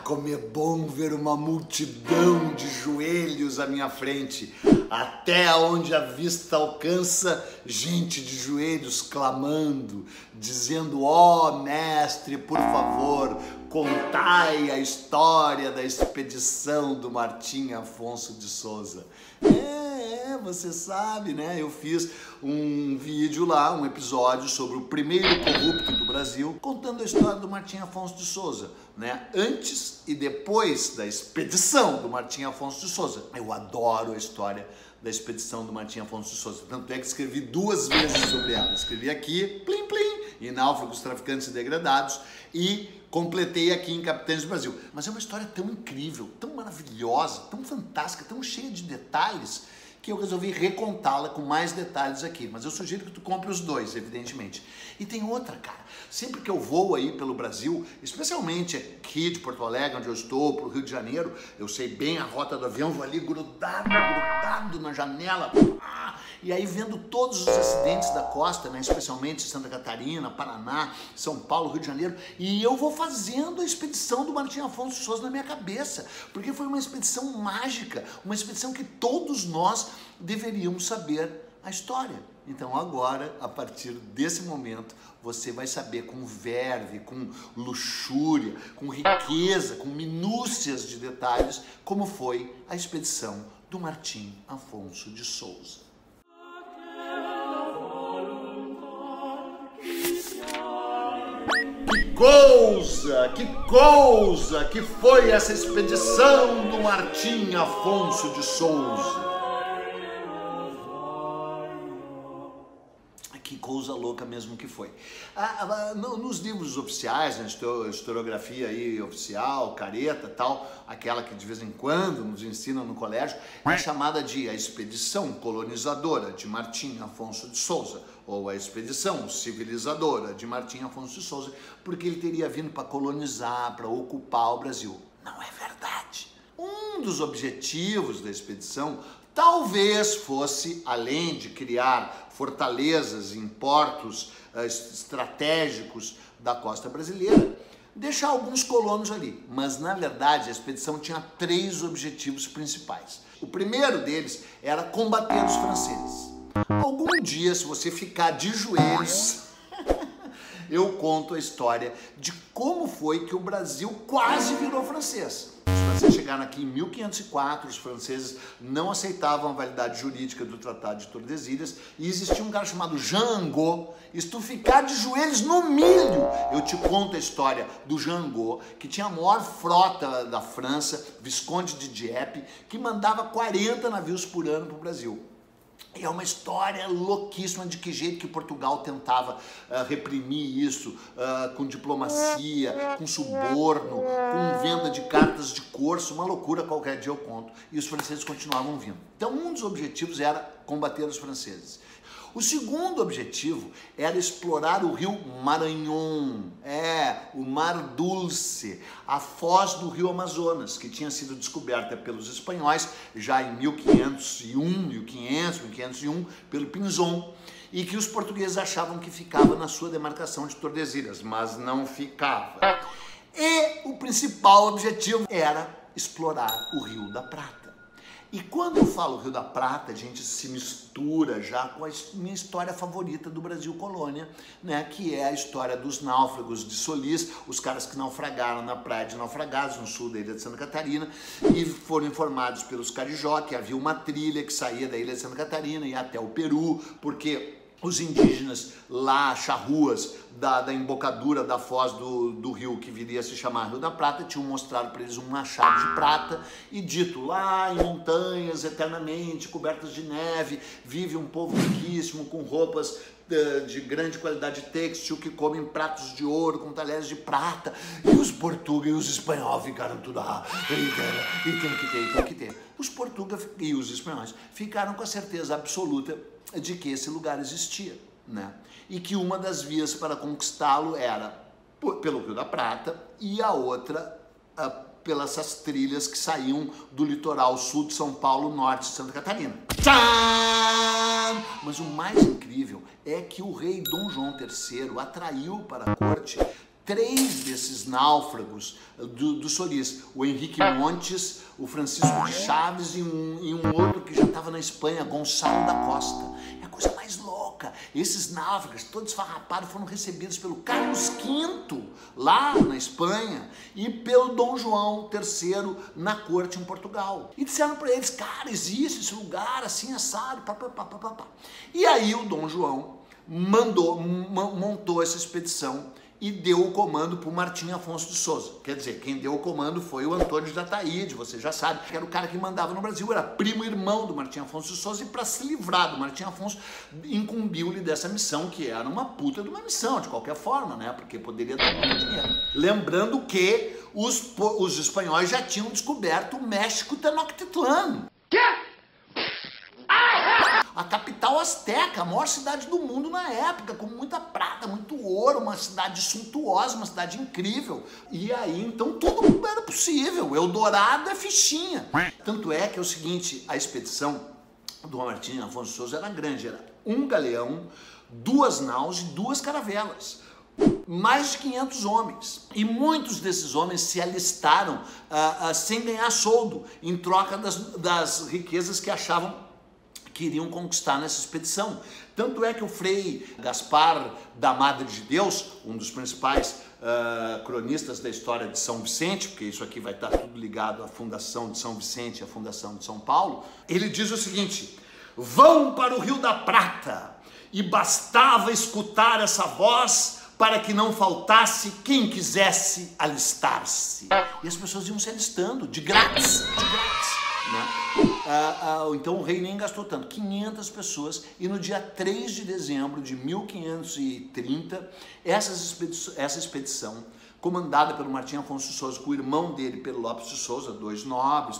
Como é bom ver uma multidão de joelhos à minha frente. Até onde a vista alcança, gente de joelhos clamando, dizendo: ó mestre, por favor, contai a história da expedição do Martim Afonso de Souza. Você sabe, né? Eu fiz um vídeo lá, um episódio sobre o primeiro corrupto do Brasil, contando a história do Martim Afonso de Souza, né? Antes e depois da expedição do Martim Afonso de Souza. Eu adoro a história da expedição do Martim Afonso de Souza. Tanto é que escrevi 2 vezes sobre ela. Escrevi aqui, plim plim, em Náufragos, Traficantes e Degradados, e completei aqui em Capitães do Brasil. Mas é uma história tão incrível, tão maravilhosa, tão fantástica, tão cheia de detalhes, que eu resolvi recontá-la com mais detalhes aqui. Mas eu sugiro que tu compre os 2, evidentemente. E tem outra, cara. Sempre que eu vou aí pelo Brasil, especialmente aqui de Porto Alegre, onde eu estou, pro Rio de Janeiro, eu sei bem a rota do avião, vou ali grudado na janela, e aí vendo todos os acidentes da costa, né, especialmente Santa Catarina, Paraná, São Paulo, Rio de Janeiro, e eu vou fazendo a expedição do Martim Afonso de Souza na minha cabeça, porque foi uma expedição mágica, uma expedição que todos nós deveríamos saber a história. Então agora, a partir desse momento, você vai saber com verve, com luxúria, com riqueza, com minúcias de detalhes, como foi a expedição do Martim Afonso de Souza. Que foi essa expedição do Martim Afonso de Souza. Que coisa louca mesmo que foi. Nos livros oficiais, na historiografia aí oficial, careta, tal, aquela que de vez em quando nos ensinam no colégio, é chamada de a expedição colonizadora de Martim Afonso de Souza, ou a expedição civilizadora de Martim Afonso de Souza, porque ele teria vindo para colonizar, para ocupar o Brasil. Não é verdade. Um dos objetivos da expedição talvez fosse, além de criar fortalezas em portos estratégicos da costa brasileira, deixar alguns colonos ali. Mas, na verdade, a expedição tinha 3 objetivos principais. O primeiro deles era combater os franceses. Algum dia, se você ficar de joelhos, eu conto a história de como foi que o Brasil quase virou francês. Os franceses chegaram aqui em 1504, os franceses não aceitavam a validade jurídica do Tratado de Tordesilhas e existia um cara chamado Jean Angot. E se tu ficar de joelhos no milho, eu te conto a história do Jean Angot, que tinha a maior frota da França, Visconde de Dieppe, que mandava 40 navios por ano para o Brasil. E é uma história louquíssima de que jeito que Portugal tentava reprimir isso, com diplomacia, com suborno, com venda de cartas de corso, uma loucura, qualquer dia eu conto. E os franceses continuavam vindo. Então um dos objetivos era combater os franceses. O segundo objetivo era explorar o rio Maranhão, o Mar Dulce, a foz do rio Amazonas, que tinha sido descoberta pelos espanhóis já em 1501, pelo Pinzon, e que os portugueses achavam que ficava na sua demarcação de Tordesilhas, mas não ficava. E o principal objetivo era explorar o Rio da Prata. E quando eu falo Rio da Prata, a gente se mistura já com a minha história favorita do Brasil Colônia, né? Que é a história dos náufragos de Solis, os caras que naufragaram na Praia de Naufragados, no sul da ilha de Santa Catarina, e foram informados pelos carijó que havia uma trilha que saía da ilha de Santa Catarina e ia até o Peru, porque os indígenas lá, charruas, da embocadura da foz do rio, que viria a se chamar Rio da Prata, tinham mostrado para eles um machado de prata e dito: lá em montanhas, eternamente cobertas de neve, vive um povo riquíssimo, com roupas de grande qualidade têxtil, que comem pratos de ouro com talheres de prata. E os portugueses e os espanhóis ficaram tudo e tem que ter. Os portugueses e os espanhóis ficaram com a certeza absoluta de que esse lugar existia, né? E que uma das vias para conquistá-lo era pelo Rio da Prata e a outra pelas essas trilhas que saíam do litoral sul de São Paulo, norte de Santa Catarina. Tcham! Mas o mais incrível é que o rei Dom João III atraiu para a corte 3 desses náufragos do Solis, o Henrique Montes, o Francisco de Chaves e um outro que já estava na Espanha, Gonçalo da Costa. É a coisa mais louca. Esses náufragos, todos farrapados, foram recebidos pelo Carlos V, lá na Espanha, e pelo Dom João III, na corte em Portugal. E disseram para eles, cara, existe esse lugar assim, assado, pá. E aí o Dom João montou essa expedição e deu o comando para o Martim Afonso de Souza. Quer dizer, quem deu o comando foi o Antônio de Ataíde, você já sabe, que era o cara que mandava no Brasil, era primo irmão do Martim Afonso de Souza, e para se livrar do Martim Afonso, incumbiu-lhe dessa missão, que era uma puta de uma missão, de qualquer forma, né? Porque poderia dar muito dinheiro. Lembrando que os espanhóis já tinham descoberto o México Tenochtitlan. A capital asteca, a maior cidade do mundo na época, com muita prata, muito ouro, uma cidade suntuosa, uma cidade incrível. E aí, então, tudo era possível. Eldorado é fichinha. Tanto é que é o seguinte, a expedição do Martim Afonso de Souza era grande, era um galeão, 2 naus e 2 caravelas. Mais de 500 homens. E muitos desses homens se alistaram sem ganhar soldo, em troca das riquezas que achavam que iriam conquistar nessa expedição. Tanto é que o Frei Gaspar da Madre de Deus, um dos principais cronistas da história de São Vicente, porque isso aqui vai estar tudo ligado à fundação de São Vicente e à fundação de São Paulo, ele diz o seguinte: vão para o Rio da Prata, e bastava escutar essa voz para que não faltasse quem quisesse alistar-se. E as pessoas iam se alistando, de grátis, né? Então o rei nem gastou tanto, 500 pessoas, e no dia 3 de dezembro de 1530, essa expedição, comandada pelo Martim Afonso de Souza, com o irmão dele, Pedro Lopes de Souza, 2 nobres,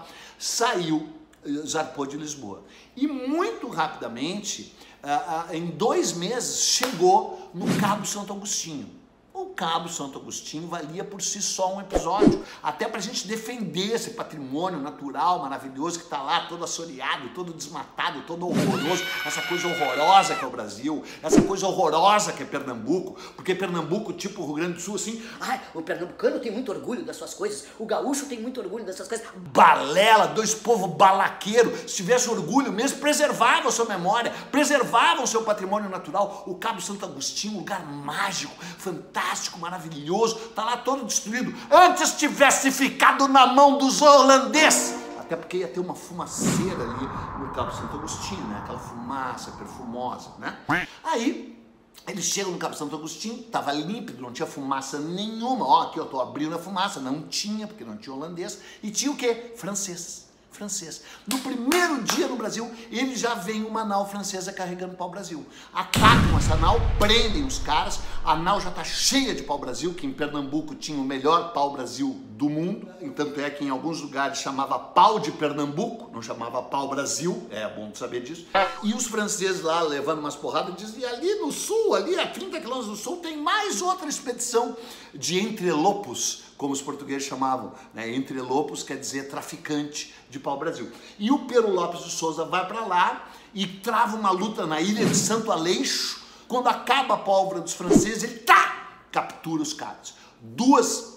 saiu, zarpou de Lisboa. E muito rapidamente, em 2 meses, chegou no Cabo Santo Agostinho. O Cabo Santo Agostinho valia por si só um episódio, até para a gente defender esse patrimônio natural maravilhoso que está lá, todo assoreado, todo desmatado, todo horroroso, essa coisa horrorosa que é o Brasil, essa coisa horrorosa que é Pernambuco, porque Pernambuco, tipo o Rio Grande do Sul, assim, o pernambucano tem muito orgulho das suas coisas, o gaúcho tem muito orgulho das suas coisas. Balela, 2 povos balaqueiro, se tivesse orgulho mesmo, preservava a sua memória, preservava o seu patrimônio natural. O Cabo Santo Agostinho, um lugar mágico, fantástico, maravilhoso, tá lá todo destruído. Antes tivesse ficado na mão dos holandeses. Até porque ia ter uma fumaceira ali no Cabo Santo Agostinho, né? Aquela fumaça perfumosa, né? Aí eles chegam no Cabo Santo Agostinho, tava límpido, não tinha fumaça nenhuma. Ó, aqui eu tô abrindo a fumaça. Não tinha, porque não tinha holandês. E tinha o quê? Francês. No primeiro dia no Brasil, ele já vem uma nau francesa carregando pau-brasil. Atacam essa nau, prendem os caras, a nau já está cheia de pau-brasil, que em Pernambuco tinha o melhor pau-brasil do mundo, tanto é que em alguns lugares chamava pau de Pernambuco, não chamava pau-brasil, é bom saber disso. E os franceses lá, levando umas porradas, dizem, ali no sul, ali a 30 quilômetros do sul, tem mais outra expedição de entrelopos, como os portugueses chamavam, né? Entrelopos quer dizer traficante de pau-brasil. E o Pedro Lopes de Souza vai para lá e trava uma luta na ilha de Santo Aleixo. Quando acaba a pólvora dos franceses, ele captura os caras. 2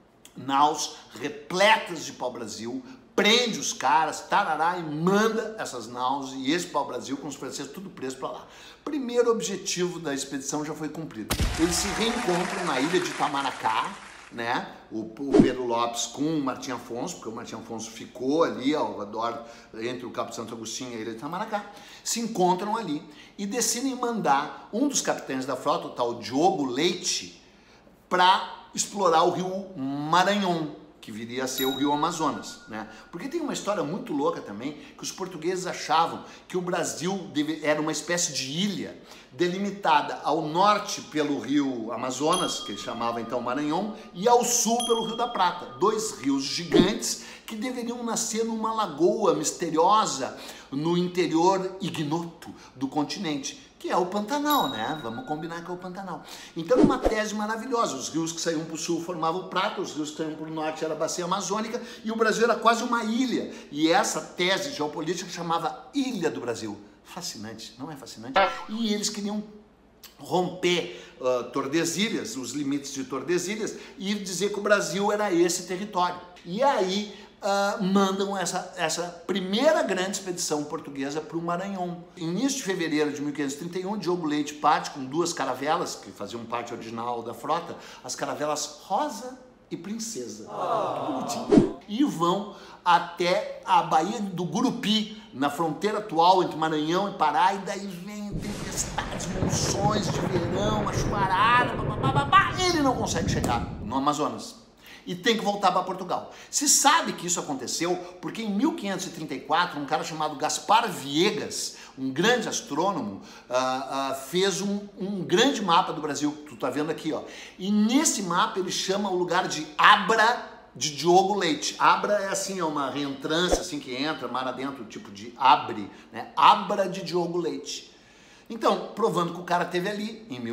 naus repletas de pau-brasil, prende os caras, tarará, e manda essas naus e esse pau-brasil com os franceses tudo preso para lá. Primeiro objetivo da expedição já foi cumprido. Eles se reencontram na ilha de Itamaracá, né? O Pedro Lopes com o Martim Afonso, porque o Martim Afonso ficou ali ao redor, entre o Cabo Santo Agostinho e a ilha de Itamaracá, se encontram ali e decidem mandar um dos capitães da frota, o tal Diogo Leite, para explorar o rio Maranhão, que viria a ser o rio Amazonas, né? Porque tem uma história muito louca também, que os portugueses achavam que o Brasil era uma espécie de ilha delimitada ao norte pelo rio Amazonas, que eles chamavam então Maranhão, e ao sul pelo Rio da Prata, 2 rios gigantes que deveriam nascer numa lagoa misteriosa no interior ignoto do continente, que é o Pantanal, né? Vamos combinar que é o Pantanal. Então, uma tese maravilhosa. Os rios que saíam para o sul formavam o Prata, os rios que saíam para o norte era a bacia amazônica, e o Brasil era quase uma ilha. E essa tese geopolítica chamava Ilha do Brasil. Fascinante, não é fascinante? E eles queriam romper Tordesilhas, os limites de Tordesilhas, e dizer que o Brasil era esse território. E aí mandam essa primeira grande expedição portuguesa para o Maranhão. Início de fevereiro de 1531, Diogo Leite parte com 2 caravelas, que faziam parte original da frota, as caravelas Rosa e Princesa. Que bonitinho. E vão até a Baía do Gurupi, na fronteira atual entre Maranhão e Pará, e daí vem tempestades, monções de verão, a chuvarada, ele não consegue chegar no Amazonas. E tem que voltar para Portugal. Se sabe que isso aconteceu porque em 1534 um cara chamado Gaspar Viegas, um grande astrônomo, fez um grande mapa do Brasil, tu tá vendo aqui, ó. E nesse mapa ele chama o lugar de Abra de Diogo Leite. Abra é assim, é uma reentrância assim que entra, mar adentro, tipo de abre, né? Abra de Diogo Leite. Então, provando que o cara teve ali em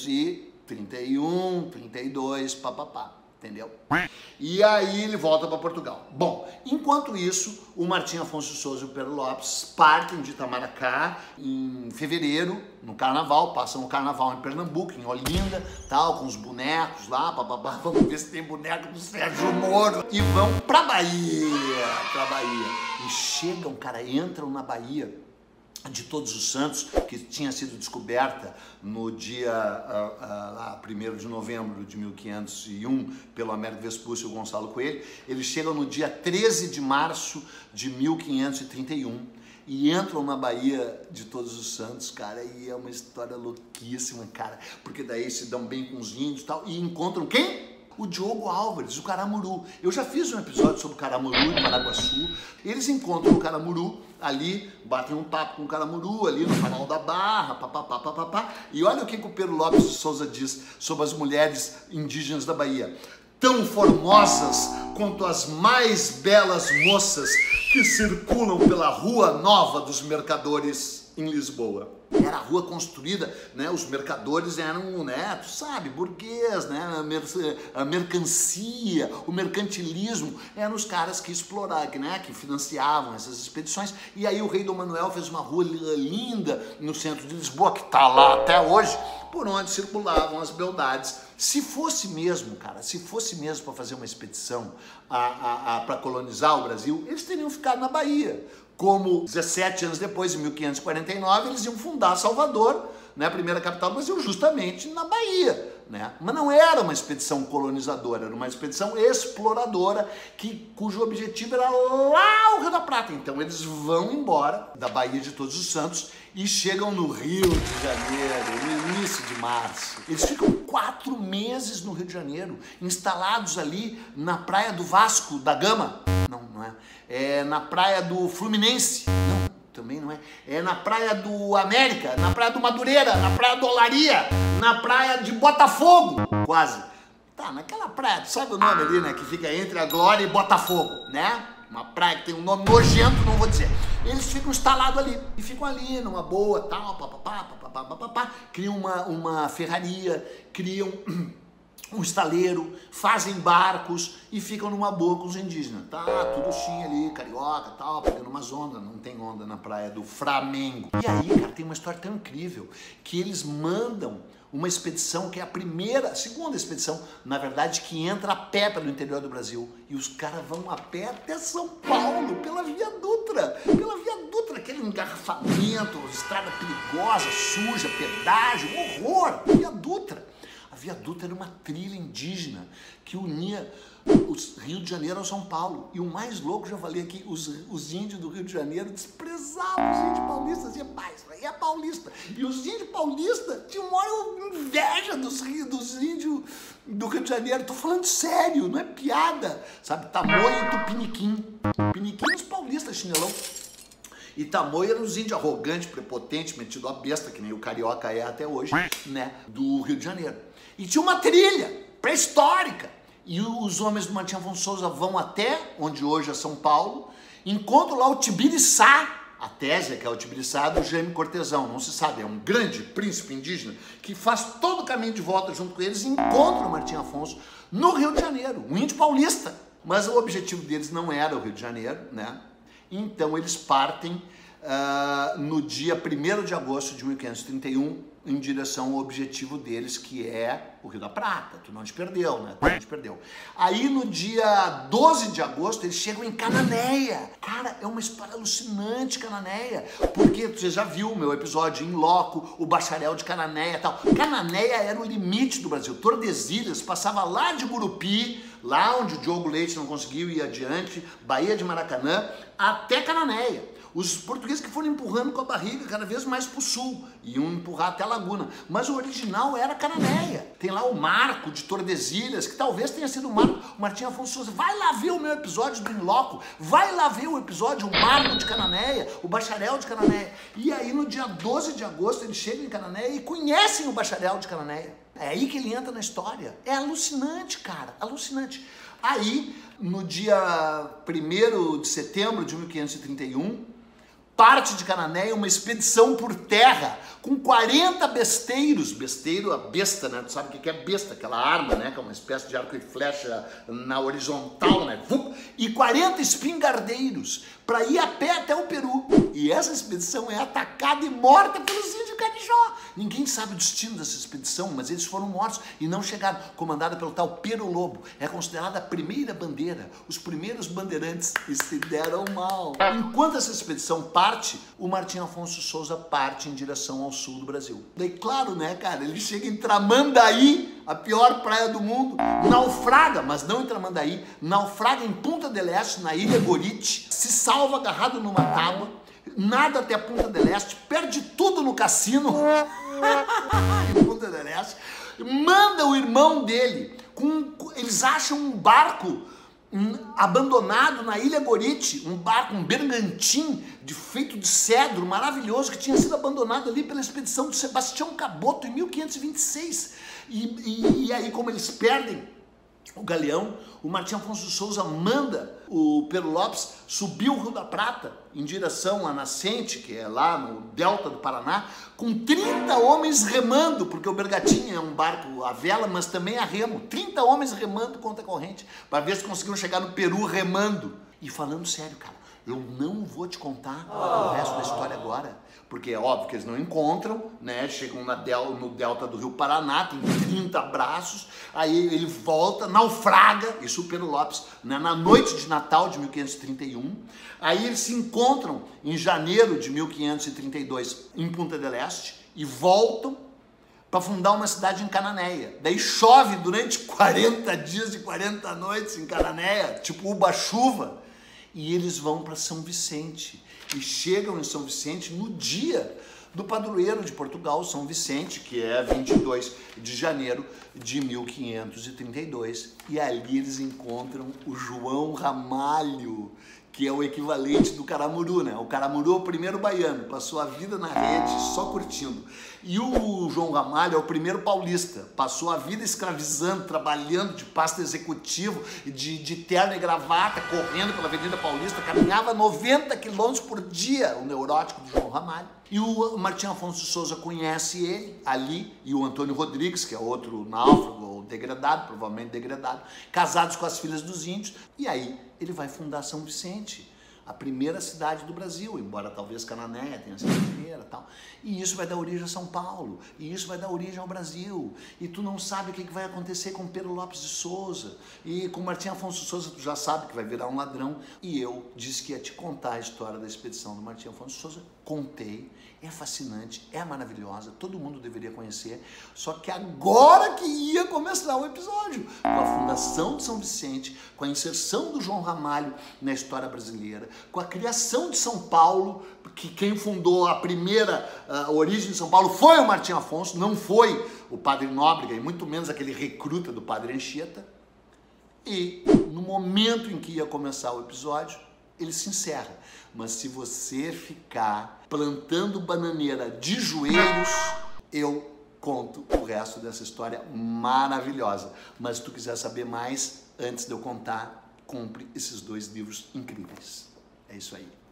1531, 32, papapá. Entendeu? E aí ele volta para Portugal. Bom, enquanto isso, o Martim Afonso de Souza e o Pedro Lopes partem de Itamaracá em fevereiro, no carnaval, passam o carnaval em Pernambuco, em Olinda, tal, com os bonecos lá, papapá, vamos ver se tem boneco do Sérgio Moro, e vão pra Bahia, E chegam, cara, entram na Bahia de Todos os Santos, que tinha sido descoberta no dia 1º de novembro de 1501 pelo Américo Vespúcio e o Gonçalo Coelho. Eles chegam no dia 13 de março de 1531 e entram na Baía de Todos os Santos, cara, e é uma história louquíssima, cara, porque daí se dão bem com os índios e tal, e encontram quem? O Diogo Álvares, o Caramuru. Eu já fiz um episódio sobre o Caramuru em Paraguaçu. Eles encontram o Caramuru ali, batem um papo com o Caramuru ali no canal da Barra, papapá. E olha o que o Pedro Lopes de Souza diz sobre as mulheres indígenas da Bahia. Tão formosas quanto as mais belas moças que circulam pela Rua Nova dos Mercadores em Lisboa. Era a rua construída, né? Os mercadores eram, né? Tu sabe, burguês, né? A mercancia, o mercantilismo eram os caras que exploravam, né? Que financiavam essas expedições. E aí o rei Dom Manuel fez uma rua linda no centro de Lisboa, que está lá até hoje, por onde circulavam as beldades. Se fosse mesmo, cara, se fosse mesmo para fazer uma expedição para colonizar o Brasil, eles teriam ficado na Bahia. Como 17 anos depois, em 1549, eles iam fundar Salvador, né, a primeira capital do Brasil, justamente na Bahia. Né? Mas não era uma expedição colonizadora, era uma expedição exploradora, cujo objetivo era lá o Rio da Prata. Então eles vão embora da Baía de Todos os Santos e chegam no Rio de Janeiro, no início de março. Eles ficam 4 meses no Rio de Janeiro, instalados ali na praia do Vasco da Gama. Não é. É na praia do Fluminense. Não, também não é. É na praia do América, na praia do Madureira, na praia do Olaria, na praia de Botafogo. Quase. Tá, naquela praia, tu sabe o nome ali, né? Que fica entre a Glória e Botafogo, né? Uma praia que tem um nome nojento, não vou dizer. Eles ficam instalados ali. E ficam ali numa boa, tal, papapá. Criam uma ferraria, criam um estaleiro, fazem barcos e ficam numa boa com os indígenas. Tá, tudo sim ali, carioca, tal, pegando umas ondas. Não tem onda na praia do Flamengo. E aí, cara, tem uma história tão incrível que eles mandam uma expedição que é a segunda expedição, na verdade, que entra a pé pelo interior do Brasil. E os caras vão a pé até São Paulo, pela Via Dutra, aquele engarrafamento, estrada perigosa, suja, pedágio, horror, Via Dutra. A Via Dutra era uma trilha indígena que unia o Rio de Janeiro ao São Paulo. E o mais louco, já falei aqui, os índios do Rio de Janeiro desprezavam os índios paulistas. Diziam, mas isso aí é paulista. E os índios paulistas tinham maior inveja dos índios do Rio de Janeiro. Tô falando sério, não é piada. Sabe, Tamoio e Tupiniquim. Tupiniquim os paulistas, chinelão. E Tamoio eram os índios arrogantes, prepotentes, metido a besta, que nem o carioca é até hoje, né, do Rio de Janeiro. E tinha uma trilha pré-histórica. E os homens do Martim Afonso Souza vão até onde hoje é São Paulo, encontram lá o Tibiriçá. A tese é que é o Tibiriçá do Jaime Cortesão, não se sabe, é um grande príncipe indígena que faz todo o caminho de volta junto com eles e encontra o Martim Afonso no Rio de Janeiro, um índio paulista. Mas o objetivo deles não era o Rio de Janeiro, né? Então eles partem no dia 1º de agosto de 1531, em direção ao objetivo deles, que é o Rio da Prata. Tu não te perdeu, né? Tu não te perdeu. Aí no dia 12 de agosto eles chegam em Cananéia. Cara, é uma história alucinante, Cananéia, porque você já viu o meu episódio em loco, o bacharel de Cananéia e tal. Cananéia era o limite do Brasil. Tordesilhas passava lá de Gurupi, lá onde o Diogo Leite não conseguiu ir adiante, Baía de Maracanã, até Cananéia. Os portugueses que foram empurrando com a barriga cada vez mais para o sul, iam empurrar até Laguna. Mas o original era Cananéia. Tem lá o Marco de Tordesilhas, que talvez tenha sido o Martim Afonso Souza. Vai lá ver o meu episódio do In Loco, vai lá ver o episódio, o Marco de Cananéia, o Bacharel de Cananéia. E aí no dia 12 de agosto eles chegam em Cananéia e conhecem o Bacharel de Cananéia. É aí que ele entra na história. É alucinante, cara, alucinante. Aí, no dia 1º de setembro de 1531, parte de Cananéia uma expedição por terra com 40 besteiros. Besteiro, a besta, né? Tu sabe o que é besta? Aquela arma, né? Que é uma espécie de arco e flecha na horizontal, né? E 40 espingardeiros para ir a pé até o Peru. E essa expedição é atacada e morta pelos índios de Canijó. Ninguém sabe o destino dessa expedição, mas eles foram mortos e não chegaram. Comandada pelo tal Pero Lobo. É considerada a primeira bandeira. Os primeiros bandeirantes se deram mal. Enquanto essa expedição parte, o Martim Afonso Souza parte em direção ao sul do Brasil. Daí, claro, né, cara, ele chega em Tramandaí, a pior praia do mundo, naufraga, mas não em Tramandaí, naufraga em Punta del Este, na Ilha Gorite, se salva agarrado numa tábua, nada até a Punta del Este, perde tudo no cassino, em Punta del Este, manda o irmão dele, eles acham um barco abandonado na Ilha Gorite, um barco, um bergantim feito de cedro maravilhoso que tinha sido abandonado ali pela expedição do Sebastião Caboto em 1526. E aí, como eles perdem o galeão, o Martim Afonso Souza manda o Pero Lopes subir o Rio da Prata em direção à nascente, que é lá no delta do Paraná, com 30 homens remando, porque o bergantim é um barco a vela, mas também a remo. 30 homens remando contra a corrente, para ver se conseguiram chegar no Peru remando. E falando sério, cara, eu não vou te contar o resto da história agora, porque é óbvio que eles não encontram, né? Chegam no delta do Rio Paraná, tem 30 braços, aí ele volta, naufraga, isso o Pero Lopes, né? Na noite de Natal de 1531, aí eles se encontram em janeiro de 1532 em Punta del Este e voltam para fundar uma cidade em Cananéia. Daí chove durante 40 dias e 40 noites em Cananéia, tipo uba-chuva, e eles vão para São Vicente. E chegam em São Vicente no dia do padroeiro de Portugal, São Vicente, que é 22 de janeiro de 1532. E ali eles encontram o João Ramalho, que é o equivalente do Caramuru, né? O Caramuru é o primeiro baiano, passou a vida na rede só curtindo. E o João Ramalho é o primeiro paulista, passou a vida escravizando, trabalhando de pasta executivo, de terno e gravata, correndo pela Avenida Paulista, caminhava 90 quilômetros por dia, o neurótico do João Ramalho. E o Martim Afonso Souza conhece ele ali, e o Antônio Rodrigues, que é outro náufrago, ou degradado, provavelmente degradado, casados com as filhas dos índios, e aí ele vai fundar São Vicente, a primeira cidade do Brasil, embora talvez Cananéia tenha sido a primeira e tal. E isso vai dar origem a São Paulo, e isso vai dar origem ao Brasil. E tu não sabe o que vai acontecer com Pero Lopes de Souza, e com Martim Afonso Souza tu já sabe que vai virar um ladrão. E eu disse que ia te contar a história da expedição do Martim Afonso Souza, contei, é fascinante, é maravilhosa, todo mundo deveria conhecer, só que agora que ia começar o episódio, com a fundação de São Vicente, com a inserção do João Ramalho na história brasileira, com a criação de São Paulo, que quem fundou a primeira origem de São Paulo foi o Martim Afonso, não foi o Padre Nóbrega e muito menos aquele recruta do Padre Anchieta. E no momento em que ia começar o episódio, ele se encerra. Mas se você ficar plantando bananeira de joelhos, eu conto o resto dessa história maravilhosa. Mas se tu quiser saber mais, antes de eu contar, compre esses 2 livros incríveis. É isso aí.